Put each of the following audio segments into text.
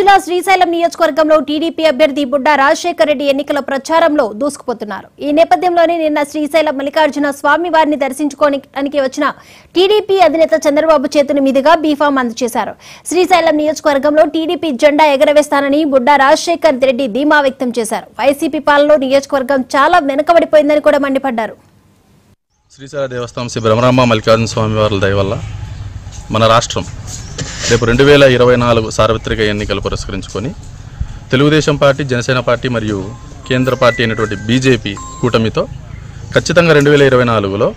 జిల్లా శ్రీశైలం నియోజకవర్గంలో టీడీపీ అభ్యర్థి బుడ్డా రాజశేఖర్ రెడ్డి ఎన్నికల ప్రచారంలో దూసుకుపోతున్నారు. ఈ నేపథ్యంలోనే నిన్న శ్రీశైలం మల్లికార్జున స్వామి వారిని దర్శించుకోవడానికి వచ్చిన టీడీపీ అధినేత చంద్రబాబు చేతుల మీదుగా బీఫామ్ అందజేశారు. శ్రీశైలం నియోజకవర్గంలో టీడీపీ జెండా ఎగరవేస్తానని బుడ్డా రాజశేఖర్ రెడ్డి ధీమా వ్యక్తం చేశారు. వైసీపీ పాలనలో నియోజకవర్గం చాలా వెనుకబడిపోయిందని కూడా మండిపడ్డారు. శ్రీశైల దేవస్థానం శ్రీ బ్రహ్మరాంబ మల్లికార్జున స్వామి వారి దయ వల్ల మన రాష్ట్రం రేపు 2024 సార్వత్రిక ఎన్నికలు పురస్కరించుకొని తెలుగుదేశం పార్టీ, జనసేన పార్టీ మరియు కేంద్ర పార్టీ అయినటువంటి బీజేపీ కూటమితో ఖచ్చితంగా 2024లో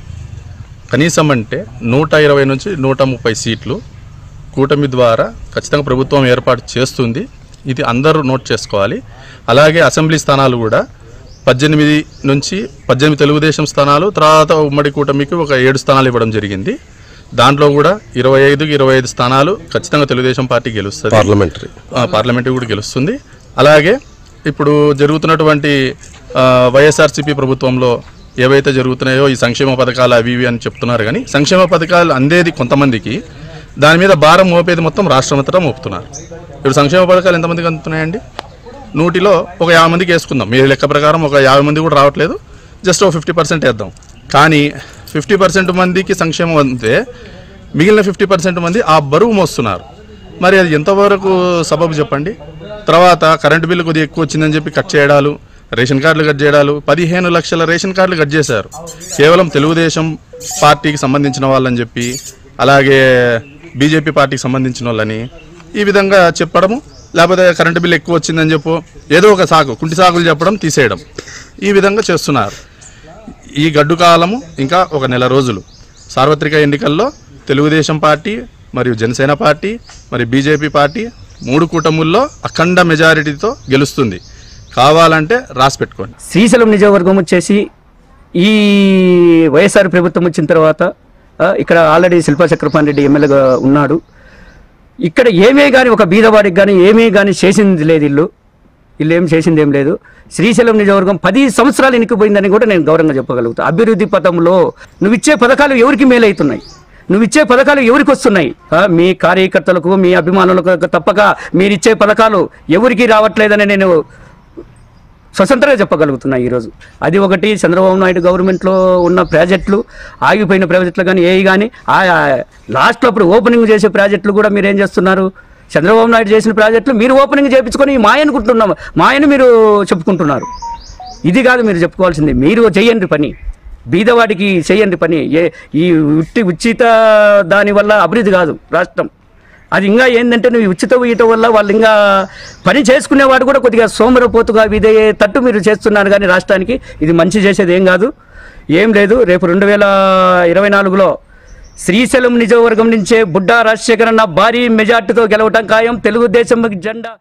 కనీసం అంటే 120 నుంచి 130 సీట్లు కూటమి ద్వారా ఖచ్చితంగా ప్రభుత్వం ఏర్పాటు చేస్తుంది. ఇది అందరూ నోట్ చేసుకోవాలి. అలాగే అసెంబ్లీ స్థానాలు కూడా 18 నుంచి 18 తెలుగుదేశం స్థానాలు, తర్వాత ఉమ్మడి కూటమికి ఒక 7 స్థానాలు ఇవ్వడం జరిగింది. దాంట్లో కూడా 25 స్థానాలు ఖచ్చితంగా తెలుగుదేశం పార్టీ గెలుస్తుంది. పార్లమెంటరీ కూడా గెలుస్తుంది. అలాగే ఇప్పుడు జరుగుతున్నటువంటి వైఎస్ఆర్సీపీ ప్రభుత్వంలో ఏవైతే జరుగుతున్నాయో ఈ సంక్షేమ పథకాలు అవి ఇవి అని చెప్తున్నారు, కానీ సంక్షేమ పథకాలు అందేది కొంతమందికి, దాని మీద భారం మోపేది మొత్తం రాష్ట్రం అంతటా మోపుతున్నారు. ఇప్పుడు సంక్షేమ పథకాలు ఎంతమందికి అందుతున్నాయండి? 100లో ఒక 50 మందికి వేసుకుందాం. మీరు లెక్క ప్రకారం ఒక 50 మంది కూడా రావట్లేదు. జస్ట్ ఒక 50% వేద్దాం. కానీ 50% మందికి సంక్షేమం అంతే, మిగిలిన 50% మంది ఆ బరువు మోస్తున్నారు. మరి అది ఎంతవరకు సబబు చెప్పండి? తర్వాత కరెంటు బిల్లు కొద్దిగా ఎక్కువ వచ్చిందని చెప్పి కట్ చేయడాలు, రేషన్ కార్డులు కట్ చేయడాలు, 15 లక్షల రేషన్ కార్డులు కట్ చేశారు కేవలం తెలుగుదేశం పార్టీకి సంబంధించిన వాళ్ళని చెప్పి, అలాగే బీజేపీ పార్టీకి సంబంధించిన వాళ్ళని ఈ విధంగా చెప్పడము, లేకపోతే కరెంటు బిల్లు ఎక్కువ వచ్చిందని చెప్పు ఏదో ఒక సాకు, కుంటి సాకులు చెప్పడం, తీసేయడం, ఈ విధంగా చేస్తున్నారు. ఈ గడ్డు కాలము ఇంకా ఒక నెల రోజులు. సార్వత్రిక ఎన్నికల్లో తెలుగుదేశం పార్టీ మరియు జనసేన పార్టీ మరి బీజేపీ పార్టీ 3 కూటముల్లో అఖండ మెజారిటీతో గెలుస్తుంది. కావాలంటే రాసి పెట్టుకోండి. శ్రీశైలం నియోజకవర్గం వచ్చేసి ఈ వైఎస్ఆర్ ప్రభుత్వం వచ్చిన తర్వాత ఇక్కడ ఆల్రెడీ శిల్పా చక్రపాణి రెడ్డి ఎమ్మెల్యేగా ఉన్నాడు. ఇక్కడ ఏమీ కానీ ఒక బీదవాడికి కానీ ఏమీ కానీ చేసింది లేదు. వీళ్ళు ఏం చేసింది ఏం లేదు. శ్రీశైలం నియోజకవర్గం 10 సంవత్సరాలు ఎన్నికపోయిందని కూడా నేను గౌరవంగా చెప్పగలుగుతాను. అభివృద్ధి పథంలో నువ్విచ్చే పథకాలు ఎవరికి మేలవుతున్నాయి? నువ్విచ్చే పథకాలు ఎవరికి వస్తున్నాయి? మీ కార్యకర్తలకు, మీ అభిమానులకు తప్పక మీరిచ్చే పథకాలు ఎవరికి రావట్లేదని నేను స్వతంత్రంగా చెప్పగలుగుతున్నా ఈరోజు. అది ఒకటి. చంద్రబాబు నాయుడు గవర్నమెంట్లో ఉన్న ప్రాజెక్టులు, ఆగిపోయిన ప్రాజెక్టులు కానీ ఏవి కానీ లాస్ట్లో అప్పుడు ఓపెనింగ్ చేసే ప్రాజెక్టులు కూడా మీరు ఏం చేస్తున్నారు? చంద్రబాబు నాయుడు చేసిన ప్రాజెక్టులు మీరు ఓపెనింగ్ చేయించుకొని మాయను మీరు చెప్పుకుంటున్నారు. ఇది కాదు మీరు చెప్పుకోవాల్సింది. మీరు చెయ్యండి పని, బీదవాడికి చెయ్యండి పని. ఈ ఉచిత దానివల్ల అభివృద్ధి కాదు రాష్ట్రం. అది ఇంకా ఏంటంటే నువ్వు ఉచిత ఇయటం వల్ల వాళ్ళు ఇంకా పని చేసుకునేవాడు కూడా కొద్దిగా సోమరపోతుగా ఇదే తట్టు మీరు చేస్తున్నారు. కానీ రాష్ట్రానికి ఇది మంచి చేసేది ఏం కాదు, ఏం లేదు. రేపు 2024లో శ్రీశైలం నియోజకవర్గం నుంచే బుడ్డా రాజశేఖర్ అన్న భారీ మెజార్టీతో గెలవటం ఖాయం. తెలుగుదేశం జెండా